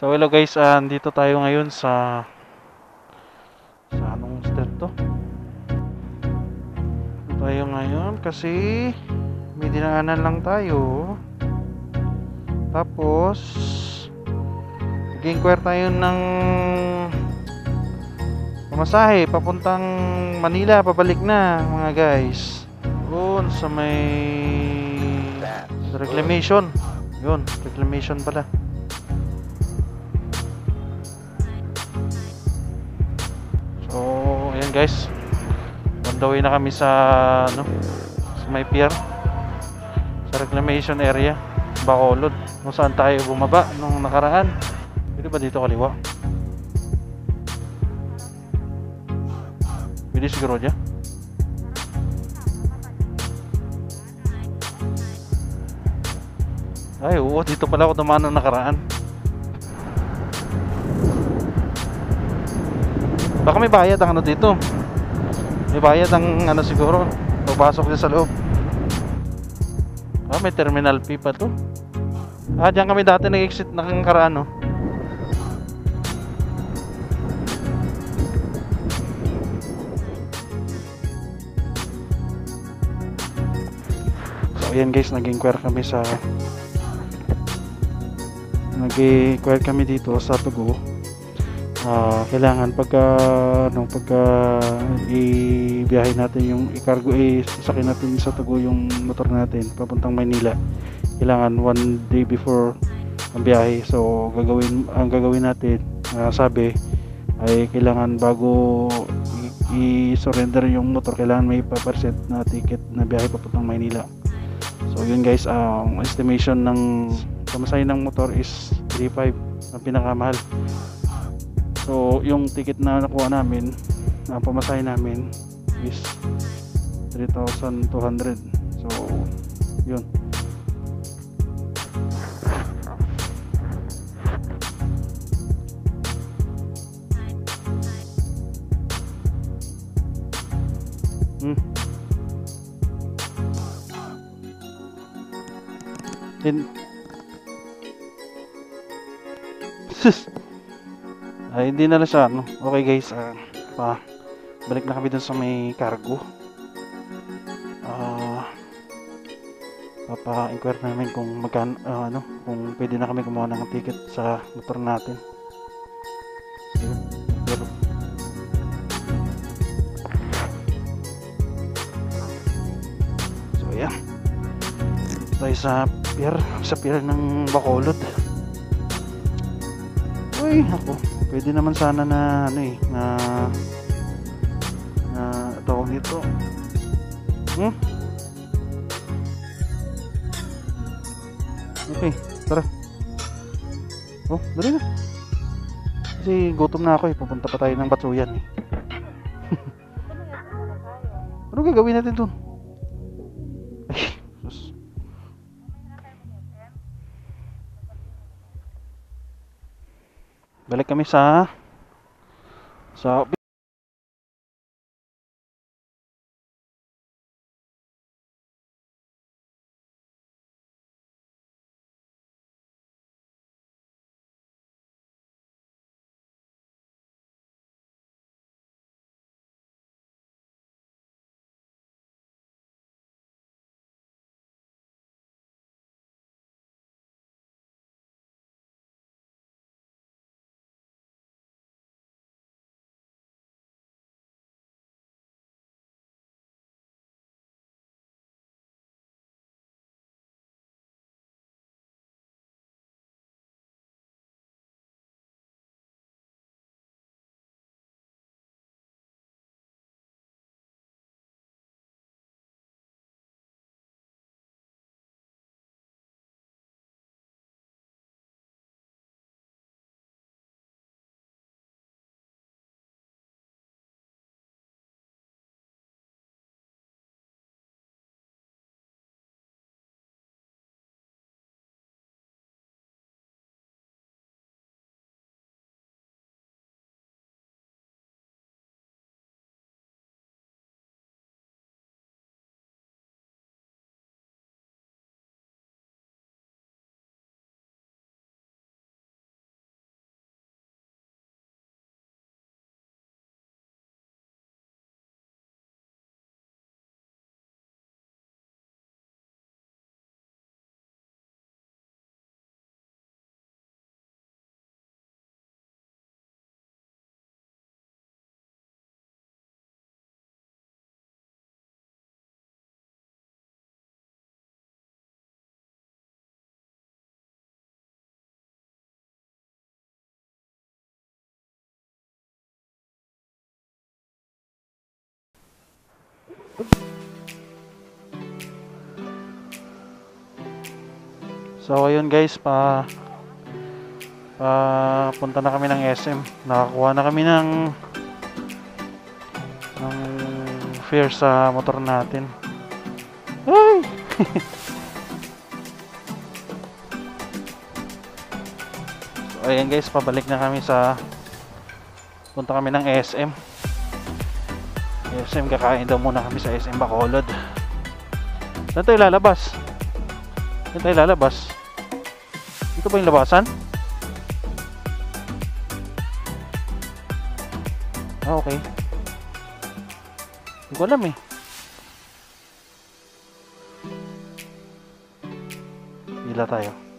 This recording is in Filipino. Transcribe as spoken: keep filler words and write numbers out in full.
So hello guys, ah, andito tayo ngayon sa sa anong street to? Dito tayo ngayon kasi may dinaanan lang tayo. Tapos nag-inquire tayo ng pamasahe papuntang Manila, pabalik na mga guys. Doon sa may reclamation. Yun, reclamation pala. So, ayan guys. On the way na kami sa ano, sa may pier, sa reclamation area, Bacolod, kung saan tayo bumaba nung nakaraan. Pwede ba dito kaliwa? Pwede siguro dyan. Ay, oo, dito pala ako dumaan nung nakaraan. Baka may bayad ang ano dito. May bayad ang ano siguro. Papasok din sa loob. Ah, may terminal fee pa to. Ah, dyan kami dati nag-exit na karaan, no? So, ayan guys, nag-inquire kami sa nag-inquire kami dito sa Tugo. Uh, kailangan pagka ano, pagka ibiyahe natin yung i-cargo, isakin natin sa Tugo yung motor natin papuntang Maynila, kailangan one day before ang biyahe. So gagawin ang gagawin natin, uh, sabi ay kailangan bago i-surrender yung motor, kailangan may five percent na ticket na biyahe papuntang Maynila. So yun guys, ang uh, estimation ng pamasahe ng motor is three five ang pinakamahal. So yung ticket na nakuha namin, ang pamasahe namin is three thousand two hundred. So yun. Hmm. In ay hindi na lang siya, no? Okay guys, uh, pa balik na kami dun sa may cargo. uh, papa-inquire namin kung magkano, uh, ano, kung pwede na kami kumuha ng ticket sa motor natin. Pero so yeah, tayo sa pier, sa pier ng Bacolod. Uy, ako, pwede naman sana na ano eh, na na tawag dito. Hmm? Okay, tara. Oh, dali na. Kasi gutom na ako eh, pupunta pa tayo ng Batsuyan eh. Ano gagawin natin dun? Ay, sus. Balik kami sa sa So ayun guys, pa pa punta na kami ng S M. Nakakuha na kami ng ng fare sa motor natin. Ay! So ayan guys, pabalik na kami sa punta kami ng S M. S M, kakain daw muna kami sa S M Bacolod. Saan tayo lalabas? Saan tayo lalabas? Dito ba yung labasan? Ah, okay. Hindi ko alam eh. Pila tayo.